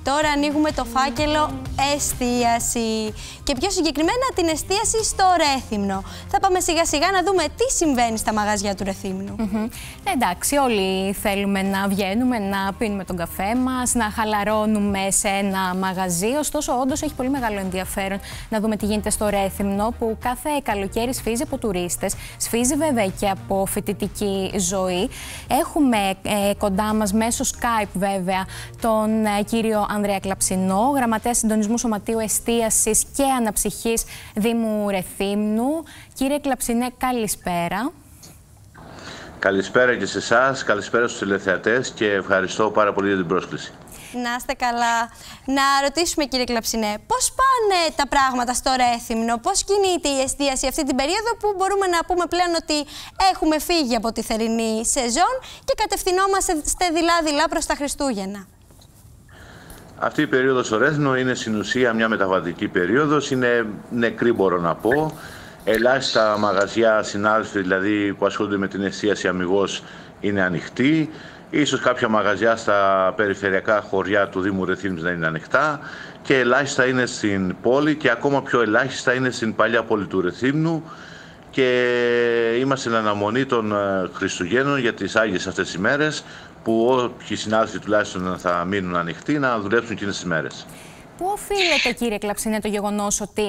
Τώρα ανοίγουμε το φάκελο εστίαση. Και πιο συγκεκριμένα την εστίαση στο Ρέθυμνο. Θα πάμε σιγά σιγά να δούμε τι συμβαίνει στα μαγαζιά του Ρεθύμνου. Εντάξει, όλοι θέλουμε να βγαίνουμε, να πίνουμε τον καφέ μας, να χαλαρώνουμε σε ένα μαγαζί. Ωστόσο, όντως έχει πολύ μεγάλο ενδιαφέρον να δούμε τι γίνεται στο Ρέθυμνο, που κάθε καλοκαίρι σφίζει από τουρίστες, σφίζει βέβαια και από φοιτητική ζωή. Έχουμε κοντά μας μέσω Skype βέβαια τον κύριο Ανδρέα Κλαψινό, γραμματέα συντονισμού Σωματείου Εστίασης και Αναψυχής Δήμου Ρεθύμνου. Κύριε Κλαψινέ, καλησπέρα. Καλησπέρα και σε εσάς, καλησπέρα στους τηλεθεατές και ευχαριστώ πάρα πολύ για την πρόσκληση. Να είστε καλά. Να ρωτήσουμε, κύριε Κλαψινέ, πώς πάνε τα πράγματα στο Ρέθυμνο, πώς κινείται η εστίαση αυτή την περίοδο που μπορούμε να πούμε πλέον ότι έχουμε φύγει από τη θερινή σεζόν και κατευθυνόμαστε δειλά-δειλά προς τα Χριστούγεννα? Αυτή η περίοδος στο Ρέθυμνο είναι στην ουσία μια μεταβατική περίοδος, είναι νεκρή μπορώ να πω. Ελάχιστα μαγαζιά, συνάδελφοι δηλαδή που ασχολούνται με την εστίαση αμιγώς είναι ανοιχτοί. Ίσως κάποια μαγαζιά στα περιφερειακά χωριά του Δήμου Ρεθύμνου να είναι ανοιχτά και ελάχιστα είναι στην πόλη και ακόμα πιο ελάχιστα είναι στην παλιά πόλη του Ρεθύμνου και είμαστε στην αναμονή των Χριστουγέννων για τις Άγιες αυτές τις ημέρες που όποιοι συνάδελφοι τουλάχιστον θα μείνουν ανοιχτοί να δουλέψουν εκείνες τις ημέρες. Πού οφείλεται, κύριε Κλαψινέ, το γεγονός ότι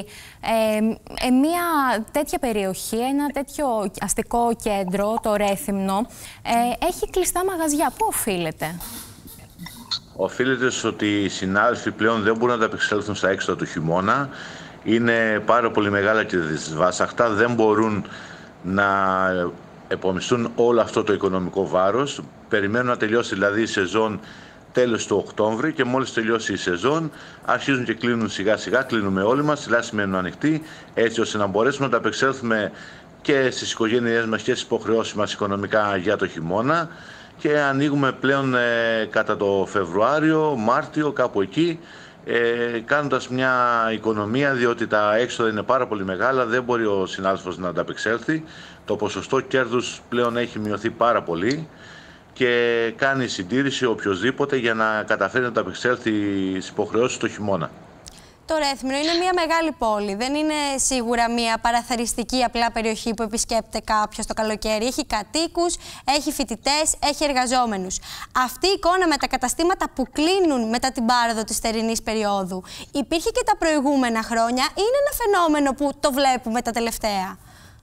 μια τέτοια περιοχή, ένα τέτοιο αστικό κέντρο, το Ρέθυμνο, έχει κλειστά μαγαζιά? Πού οφείλεται? Οφείλεται στο ότι οι συνάδελφοι πλέον δεν μπορούν να τα απεξέλθουν στα έξοδα του χειμώνα. Είναι πάρα πολύ μεγάλα και δυσβάσαχτα, δεν μπορούν να επομιστούν όλο αυτό το οικονομικό βάρος. Περιμένουν να τελειώσει δηλαδή η σεζόν τέλος του Οκτώβρη και μόλις τελειώσει η σεζόν αρχίζουν και κλείνουν σιγά σιγά, κλείνουμε όλοι μας, τουλάχιστον μένουν ανοιχτοί, έτσι ώστε να μπορέσουμε να τα απεξέλθουμε και στις οικογένειές μας και στις υποχρεώσεις μας οικονομικά για το χειμώνα και ανοίγουμε πλέον κατά το Φεβρουάριο, Μάρτιο, κάπου εκεί, κάνοντας μια οικονομία, διότι τα έξοδα είναι πάρα πολύ μεγάλα, δεν μπορεί ο συνάδελφος να τα απεξέλθει, το ποσοστό κέρδους πλέον έχει μειωθεί πάρα πολύ και κάνει συντήρηση οποιοδήποτε για να καταφέρει να τα απεξέλθει στις υποχρεώσεις το χειμώνα. Το Ρέθυμνο είναι μια μεγάλη πόλη. Δεν είναι σίγουρα μια παραθαριστική απλά περιοχή που επισκέπτεται κάποιος το καλοκαίρι. Έχει κατοίκους, έχει φοιτητές, έχει εργαζόμενους. Αυτή η εικόνα με τα καταστήματα που κλείνουν μετά την πάροδο της θερινής περίοδου υπήρχε και τα προηγούμενα χρόνια ή είναι ένα φαινόμενο που το βλέπουμε τα τελευταία?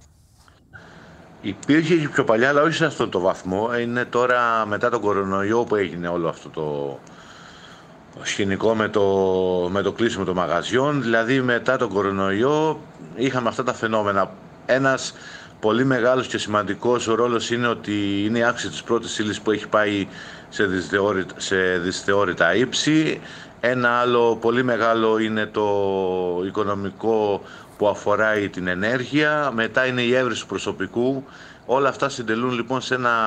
Υπήρχε και πιο παλιά, αλλά όχι σε αυτόν τον βαθμό. Είναι τώρα μετά τον κορονοϊό που έγινε όλο αυτό το σκηνικό με το κλείσιμο των μαγαζιών. Δηλαδή μετά τον κορονοϊό είχαμε αυτά τα φαινόμενα. Ένας πολύ μεγάλος και σημαντικός ρόλος είναι ότι είναι η αύξηση της πρώτης ύλης που έχει πάει σε δυσθεώρητα ύψη. Ένα άλλο πολύ μεγάλο είναι το οικονομικό που αφορά την ενέργεια, μετά είναι η έβριση του προσωπικού. Όλα αυτά συντελούν λοιπόν σε ένα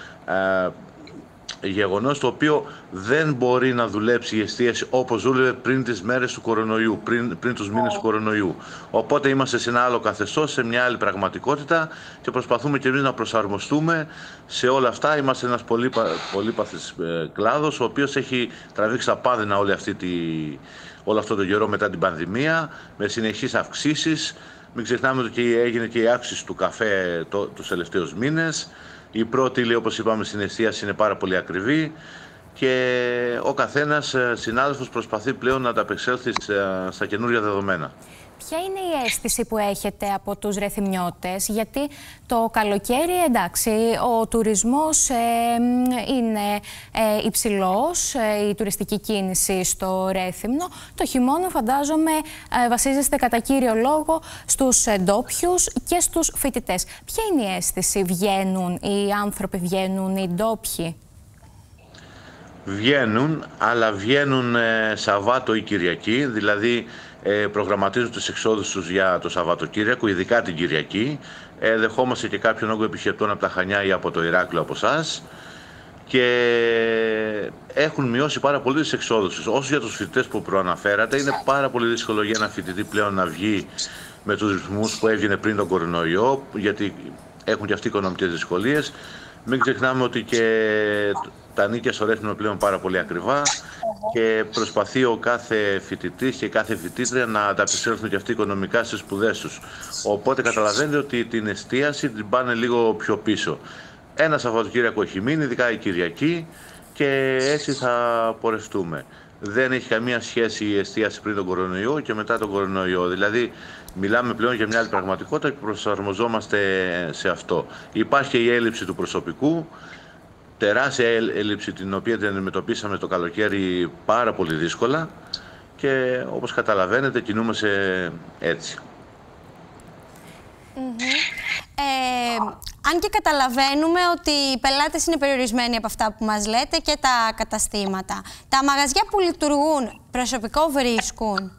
γεγονός το οποίο δεν μπορεί να δουλέψει η εστίαση όπως δούλευε πριν τις μέρες του κορονοϊού, πριν τους μήνες του κορονοϊού. Οπότε είμαστε σε ένα άλλο καθεστώς, σε μια άλλη πραγματικότητα και προσπαθούμε και εμείς να προσαρμοστούμε σε όλα αυτά. Είμαστε ένας πολύπαθης κλάδος, ο οποίος έχει τραβήξει τα πάδινα όλο αυτό το καιρό μετά την πανδημία, με συνεχείς αυξήσεις. Μην ξεχνάμε ότι έγινε και η αύξηση του καφέ τους τελευταίους μήνες. Η πρώτη ύλη, όπως είπαμε, στην εστίαση είναι πάρα πολύ ακριβή και ο καθένας συνάδελφος προσπαθεί πλέον να τα απεξέλθει στα καινούργια δεδομένα. Ποια είναι η αίσθηση που έχετε από τους Ρεθυμνιώτες? Γιατί το καλοκαίρι, εντάξει, ο τουρισμός είναι υψηλός, η τουριστική κίνηση στο Ρέθυμνο. Το χειμώνα, φαντάζομαι, βασίζεστε κατά κύριο λόγο στους ντόπιους και στους φοιτητές. Ποια είναι η αίσθηση? Βγαίνουν οι άνθρωποι, βγαίνουν οι ντόπιοι? Βγαίνουν, αλλά βγαίνουν Σαββάτο ή Κυριακή, δηλαδή προγραμματίζουν τις εξόδους τους για το Σαββατοκύριακο, ειδικά την Κυριακή. Δεχόμαστε και κάποιον όγκο επισκεπτών από τα Χανιά ή από το Ηράκλειο από εσάς και έχουν μειώσει πάρα πολύ τις εξόδους τους. Όσο για τους φοιτητές που προαναφέρατε, είναι πάρα πολύ δύσκολο για ένα φοιτητή πλέον να βγει με τους ρυθμούς που έβγαινε πριν τον κορονοϊό, γιατί έχουν και αυτοί οικονομικές δυσκολίες. Μην ξεχνάμε ότι και τα νίκια στο Ρέθυμνο πλέον πάρα πολύ ακριβά και προσπαθεί ο κάθε φοιτητής και κάθε φοιτήτρια να ανταπεξέλθουν και αυτοί οικονομικά στις σπουδές τους. Οπότε καταλαβαίνετε ότι την εστίαση την πάνε λίγο πιο πίσω. Ένα Σαββατοκύριακο έχει μείνει, ειδικά η Κυριακή, και έτσι θα πορευτούμε. Δεν έχει καμία σχέση η εστίαση πριν τον κορονοϊό και μετά τον κορονοϊό. Δηλαδή, μιλάμε πλέον για μια άλλη πραγματικότητα και προσαρμοζόμαστε σε αυτό. Υπάρχει και η έλλειψη του προσωπικού, τεράστια έλλειψη την οποία την αντιμετωπίσαμε το καλοκαίρι πάρα πολύ δύσκολα και όπως καταλαβαίνετε κινούμαστε έτσι. Αν και καταλαβαίνουμε ότι οι πελάτες είναι περιορισμένοι από αυτά που μας λέτε και τα καταστήματα. Τα μαγαζιά που λειτουργούν, προσωπικό βρίσκουν?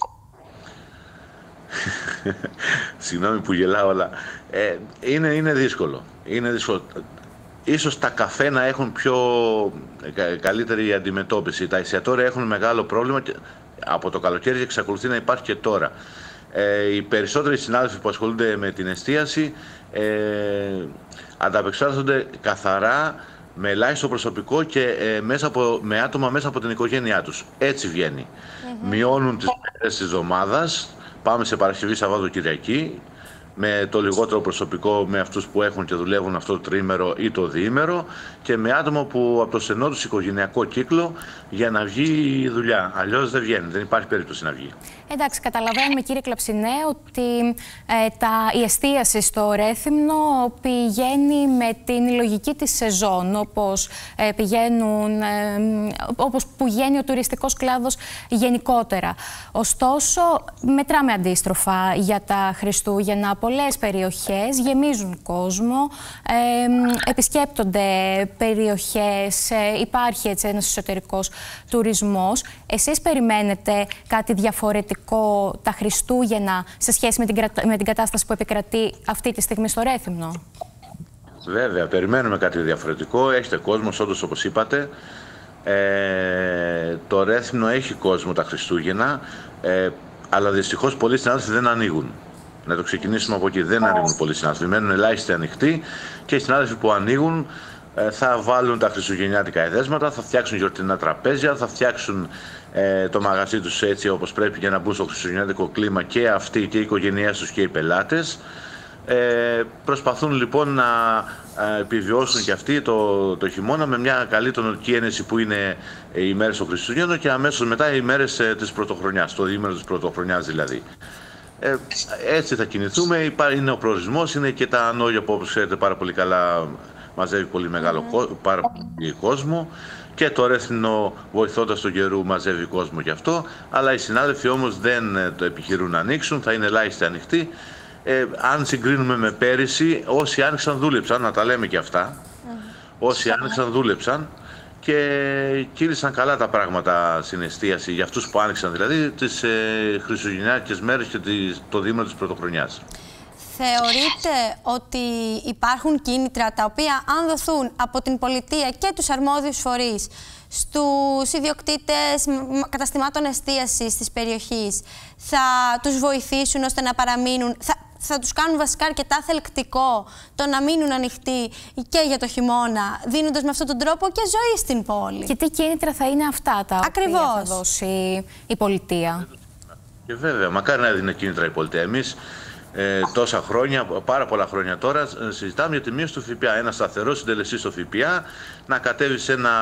Συγγνώμη που γελάω, αλλά είναι δύσκολο. Είναι δύσκολο. Ίσως τα καφέ να έχουν πιο καλύτερη αντιμετώπιση. Τα εστιατόρια έχουν μεγάλο πρόβλημα από το καλοκαίρι και εξακολουθεί να υπάρχει και τώρα. Οι περισσότεροι συνάδελφοι που ασχολούνται με την εστίαση ανταπεξάρτονται καθαρά με ελάχιστο προσωπικό και με άτομα μέσα από την οικογένειά τους. Έτσι βγαίνει. Μειώνουν τις μέρες της εβδομάδας, πάμε σε Παρασκευή, Σαββάτο, Κυριακή, με το λιγότερο προσωπικό, με αυτούς που έχουν και δουλεύουν αυτό το τριήμερο ή το διήμερο και με άτομα που από το στενό τους οικογενειακό κύκλο για να βγει η δουλειά. Αλλιώς δεν βγαίνει, δεν υπάρχει περίπτωση να βγει. Εντάξει, καταλαβαίνουμε κύριε Κλαψινέ ότι η εστίαση στο Ρέθυμνο πηγαίνει με την λογική της σεζόν, όπως που πηγαίνει ο τουριστικός κλάδος γενικότερα. Ωστόσο, μετράμε αντίστροφα για τα Χριστούγεννα. Πολλές περιοχές γεμίζουν κόσμο, επισκέπτονται περιοχές, υπάρχει έτσι ένας εσωτερικός τουρισμός. Εσείς περιμένετε κάτι διαφορετικό τα Χριστούγεννα σε σχέση με την κατάσταση που επικρατεί αυτή τη στιγμή στο Ρέθυμνο? Βέβαια, περιμένουμε κάτι διαφορετικό. Έχετε κόσμο, όντως, όπως είπατε. Το Ρέθυμνο έχει κόσμο τα Χριστούγεννα, αλλά δυστυχώς πολλοί συνάδελφοι δεν ανοίγουν. Να το ξεκινήσουμε από εκεί. Δεν ανοίγουν πολλοί συνάδελφοι. Μένουν ελάχιστοι ανοιχτοί και οι συνάδελφοι που ανοίγουν θα βάλουν τα χριστουγεννιάτικα εδέσματα, θα φτιάξουν γιορτινά τραπέζια, θα φτιάξουν το μαγαζί τους έτσι όπως πρέπει για να μπουν στο χριστουγεννιάτικο κλίμα και αυτοί και οι οικογένειές τους και οι πελάτες. Προσπαθούν λοιπόν να επιβιώσουν και αυτοί το χειμώνα με μια καλή τονική ένεση που είναι οι μέρες των Χριστουγέννων και αμέσως μετά οι μέρες της Πρωτοχρονιάς, το διήμερο της Πρωτοχρονιάς δηλαδή. Έτσι θα κινηθούμε, είναι ο προορισμός, είναι και τα Νόγια που όπως ξέρετε πάρα πολύ καλά μαζεύει πολύ μεγάλο πάρα πολύ κόσμο και το Ρέθυμνο βοηθώντας τον καιρού μαζεύει κόσμο γι' αυτό, αλλά οι συνάδελφοι όμως δεν το επιχειρούν να ανοίξουν, θα είναι ελάχιστοι ανοιχτοί. Αν συγκρίνουμε με πέρυσι, όσοι άνοιξαν δούλεψαν, να τα λέμε και αυτά, όσοι άνοιξαν δούλεψαν και κύλησαν καλά τα πράγματα στην εστίαση για αυτούς που άνοιξαν, δηλαδή τις χριστουγεννιάτικες μέρες και το διήμερο της Πρωτοχρονιάς. Θεωρείτε ότι υπάρχουν κίνητρα τα οποία αν δοθούν από την πολιτεία και τους αρμόδιους φορείς στους ιδιοκτήτες καταστημάτων εστίασης της περιοχής θα τους βοηθήσουν ώστε να παραμείνουν, θα τους κάνουν βασικά αρκετά θελκτικό το να μείνουν ανοιχτοί και για το χειμώνα, δίνοντας με αυτόν τον τρόπο και ζωή στην πόλη? Και τι κίνητρα θα είναι αυτά τα οποία θα δώσει η πολιτεία? Και βέβαια, μακάρι να έδινε κίνητρα η πολιτεία. Εμείς τόσα χρόνια, πάρα πολλά χρόνια τώρα, συζητάμε για τη μείωση του ΦΠΑ. Ένα σταθερό συντελεστή στο ΦΠΑ να κατέβει σε ένα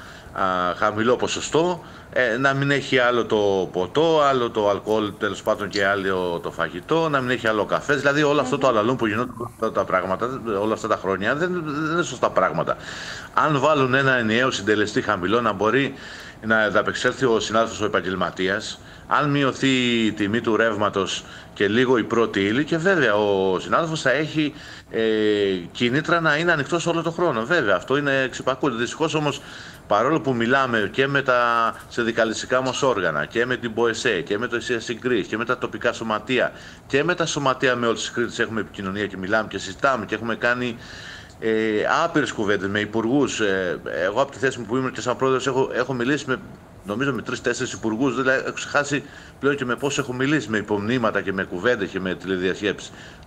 χαμηλό ποσοστό, να μην έχει άλλο το ποτό, άλλο το αλκοόλ, τέλος πάντων και άλλο το φαγητό, να μην έχει άλλο καφέ. Δηλαδή όλο αυτό το αλαλούν που γινόταν τα πράγματα όλα αυτά τα χρόνια δεν είναι σωστά πράγματα. Αν βάλουν ένα ενιαίο συντελεστή χαμηλό, να μπορεί να ανταπεξέλθει ο συνάδελφος ο επαγγελματίας, αν μειωθεί η τιμή του ρεύματος και λίγο η πρώτη ύλη, και βέβαια ο συνάδελφος θα έχει κίνητρα να είναι ανοιχτός όλο τον χρόνο. Βέβαια, αυτό είναι εξυπακούεται. Δυστυχώς όμως, παρόλο που μιλάμε και με τα συνδικαλιστικά μας όργανα και με την ΠΟΕΣΕ και με το ΕΣΥΑΣΥΝΚΡΙΣ και με τα τοπικά σωματεία και με τα σωματεία με όλες τις Κρήτες έχουμε επικοινωνία και μιλάμε και συζητάμε και έχουμε κάνει άπειρες κουβέντες με υπουργούς. Εγώ από τη θέση μου που ήμουν και σαν πρόεδρος έχω μιλήσει νομίζω με 3-4 υπουργούς, δηλαδή έχω ξεχάσει πλέον και με πώς έχω μιλήσει, με υπομνήματα και με κουβέντες και με τηλεδιασκέψεις.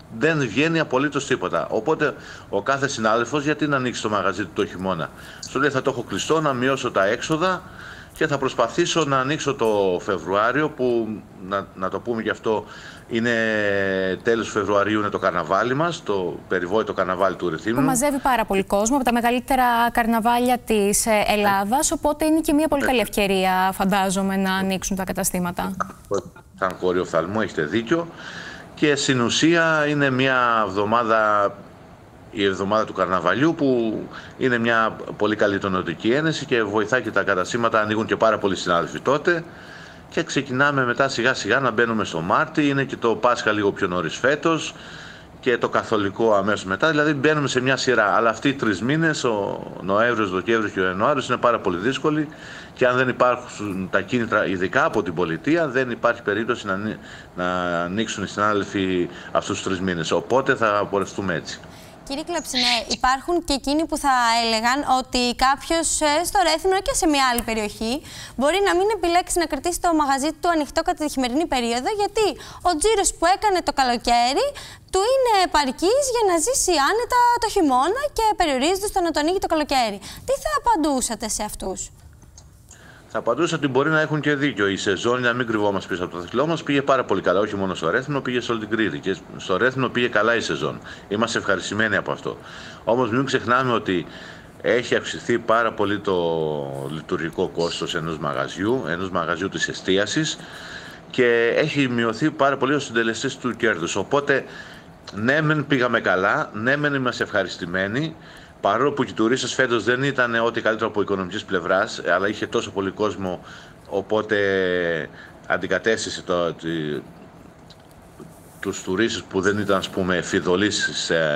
δεν βγαίνει απολύτως τίποτα. Οπότε ο κάθε συνάδελφος, γιατί να ανοίξει το μαγαζί του το χειμώνα? Σου λέει, θα το έχω κλειστό, να μειώσω τα έξοδα και θα προσπαθήσω να ανοίξω το Φεβρουάριο, που να το πούμε γι' αυτό, είναι τέλος Φεβρουαρίου, είναι το καρναβάλι μας, το περιβόητο καρναβάλι του Ρεθύμνου. Που μαζεύει πάρα πολύ κόσμο, από τα μεγαλύτερα καρναβάλια της Ελλάδας, οπότε είναι και μια πολύ καλή ευκαιρία, φαντάζομαι, να ανοίξουν τα καταστήματα. Σαν χωρί οφθαλμού, έχετε δίκιο. Και στην ουσία είναι μια εβδομάδα, η εβδομάδα του καρναβαλιού, που είναι μια πολύ καλή τονωτική ένεση και βοηθάει και τα καταστήματα, ανοίγουν και πάρα πολλοί συνάδελφοι τότε. Και ξεκινάμε μετά σιγά σιγά να μπαίνουμε στο Μάρτι, είναι και το Πάσχα λίγο πιο νωρίς φέτος και το Καθολικό αμέσως μετά, δηλαδή μπαίνουμε σε μια σειρά. Αλλά αυτοί οι 3 μήνες, ο Νοέμβριος, Δεκέμβριος και ο Ιανουάριος, είναι πάρα πολύ δύσκολοι και αν δεν υπάρχουν τα κίνητρα, ειδικά από την πολιτεία, δεν υπάρχει περίπτωση να ανοίξουν οι συνάδελφοι αυτούς τους 3 μήνες. Οπότε θα πορευτούμε έτσι. Κύριε Κλαψινέ, υπάρχουν και εκείνοι που θα έλεγαν ότι κάποιος στο Ρέθυμνο και σε μια άλλη περιοχή μπορεί να μην επιλέξει να κρατήσει το μαγαζί του ανοιχτό κατά τη χειμερινή περίοδο, γιατί ο τζίρος που έκανε το καλοκαίρι του είναι επαρκής για να ζήσει άνετα το χειμώνα και περιορίζεται στο να τον ανοίγει το καλοκαίρι. Τι θα απαντούσατε σε αυτούς? Θα απαντούσα ότι μπορεί να έχουν και δίκιο. Η σεζόν, να μην κρυβόμαστε πίσω από το δάχτυλό μας, πήγε πάρα πολύ καλά. Όχι μόνο στο Ρέθυμνο, πήγε σε όλη την Κρήτη. Και στο Ρέθυμνο πήγε καλά η σεζόν. Είμαστε ευχαριστημένοι από αυτό. Όμως μην ξεχνάμε ότι έχει αυξηθεί πάρα πολύ το λειτουργικό κόστος ενός μαγαζιού της εστίασης, και έχει μειωθεί πάρα πολύ ο συντελεστής του κέρδους. Οπότε, ναι, μεν πήγαμε καλά, ναι, μεν είμαστε ευχαριστημένοι. Παρόλο που οι τουρίστες φέτος δεν ήταν ό,τι καλύτερο από οικονομικής πλευράς, αλλά είχε τόσο πολύ κόσμο, οπότε αντικατέστησε τους τουρίστες που δεν ήταν, ας πούμε, φιδωλείς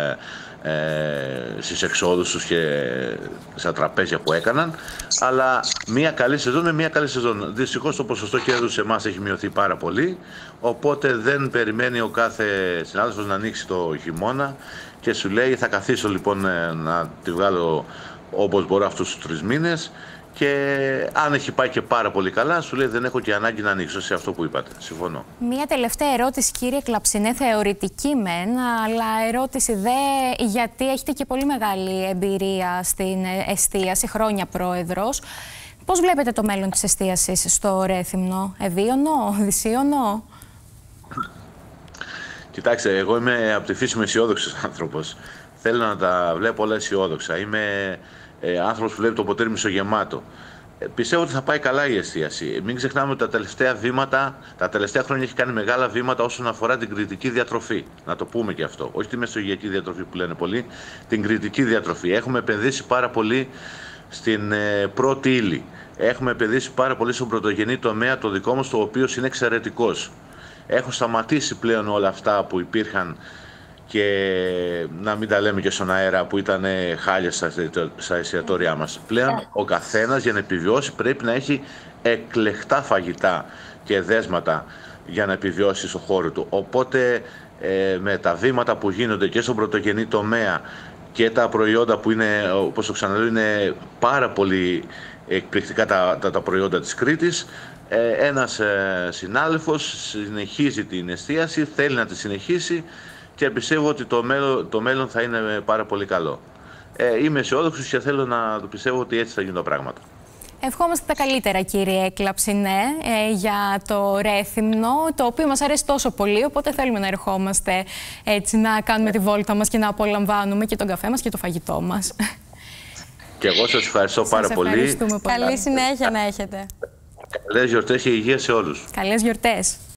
στις εξόδους τους και στα τραπέζια που έκαναν. Αλλά μια καλή σεζόν είναι μια καλή σεζόν. Δυστυχώς το ποσοστό κέρδους σε εμάς έχει μειωθεί πάρα πολύ, οπότε δεν περιμένει ο κάθε συνάδελφος να ανοίξει το χειμώνα και σου λέει, θα καθίσω λοιπόν να τη βγάλω όπως μπορώ αυτούς τους 3 μήνες, και αν έχει πάει και πάρα πολύ καλά, σου λέει, δεν έχω και ανάγκη να ανοίξω, σε αυτό που είπατε. Συμφωνώ. Μία τελευταία ερώτηση, κύριε Κλαψινέ, θεωρητική μεν, αλλά ερώτηση δε, γιατί έχετε και πολύ μεγάλη εμπειρία στην εστίαση, χρόνια πρόεδρος. Πώς βλέπετε το μέλλον της εστίασης στο Ρέθυμνο? Ευίωνο, δυσίωνο? Κοιτάξτε, εγώ είμαι από τη φύση μου αισιόδοξος άνθρωπος. Θέλω να τα βλέπω όλα αισιόδοξα. Είμαι άνθρωπος που βλέπει το ποτήρι μισογεμάτο. Πιστεύω ότι θα πάει καλά η εστίαση. Μην ξεχνάμε ότι τα τελευταία χρόνια έχει κάνει μεγάλα βήματα όσον αφορά την κριτική διατροφή. Να το πούμε και αυτό. Όχι τη μεσογειακή διατροφή που λένε πολλοί, την κριτική διατροφή. Έχουμε επενδύσει πάρα πολύ στην πρώτη ύλη. Έχουμε επενδύσει πάρα πολύ στον πρωτογενή τομέα, το δικό μας, το οποίο είναι εξαιρετικός. Έχουν σταματήσει πλέον όλα αυτά που υπήρχαν, και να μην τα λέμε και στον αέρα, που ήταν χάλια στα εστιατόρια μας. Πλέον ο καθένας, για να επιβιώσει, πρέπει να έχει εκλεκτά φαγητά και δέσματα για να επιβιώσει στο χώρο του. Οπότε με τα βήματα που γίνονται και στον πρωτογενή τομέα και τα προϊόντα που είναι, όπως το ξαναλέω, είναι πάρα πολύ εκπληκτικά τα προϊόντα της Κρήτης, ένας συνάδελφος συνεχίζει την εστίαση, θέλει να τη συνεχίσει, και πιστεύω ότι το μέλλον θα είναι πάρα πολύ καλό. Είμαι αισιόδοξος και θέλω να το πιστεύω ότι έτσι θα γίνουν τα πράγματα. Ευχόμαστε τα καλύτερα, κύριε Κλαψινέ, για το Ρέθυμνο, το οποίο μας αρέσει τόσο πολύ, οπότε θέλουμε να ερχόμαστε έτσι, να κάνουμε τη βόλτα μας και να απολαμβάνουμε και τον καφέ μας και το φαγητό μας. Και εγώ σας ευχαριστώ πάρα πολύ. Καλή συνέχεια να έχετε. Καλές γιορτές και υγεία σε όλους. Καλές γιορτές.